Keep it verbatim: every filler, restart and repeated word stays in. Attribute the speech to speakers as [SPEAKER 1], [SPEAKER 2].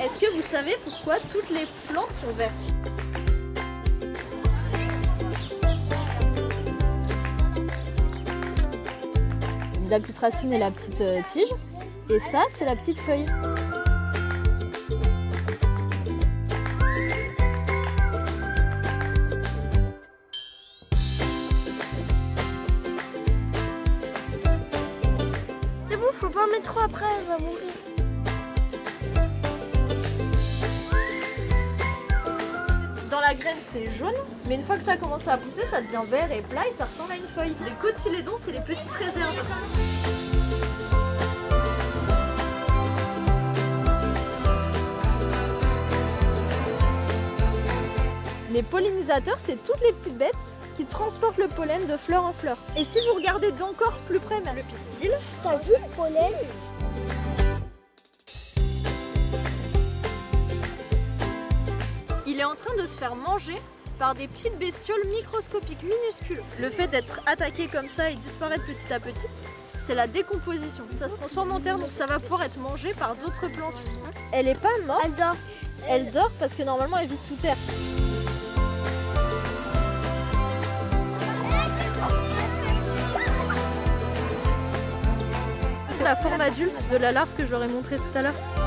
[SPEAKER 1] Est-ce que vous savez pourquoi toutes les plantes sont vertes? La petite racine et la petite euh, tige. Et ça, c'est la petite feuille.
[SPEAKER 2] C'est bon, faut pas en mettre trop après, elle va mourir.
[SPEAKER 1] Dans la graine, c'est jaune, mais une fois que ça commence à pousser, ça devient vert et plat et ça ressemble à une feuille. Les cotylédons, c'est les petites réserves. Les pollinisateurs, c'est toutes les petites bêtes qui transportent le pollen de fleur en fleur. Et si vous regardez d'encore plus près, même le pistil,
[SPEAKER 2] T'as vu le pollen?
[SPEAKER 1] il est en train de se faire manger par des petites bestioles microscopiques, minuscules. Le fait d'être attaqué comme ça et disparaître petit à petit, c'est la décomposition. Ça se transforme en terre, donc ça va pouvoir être mangé par d'autres plantes. Elle est pas morte,
[SPEAKER 2] Elle dort.
[SPEAKER 1] elle dort parce que normalement elle vit sous terre. C'est la forme adulte de la larve que je leur ai montré tout à l'heure.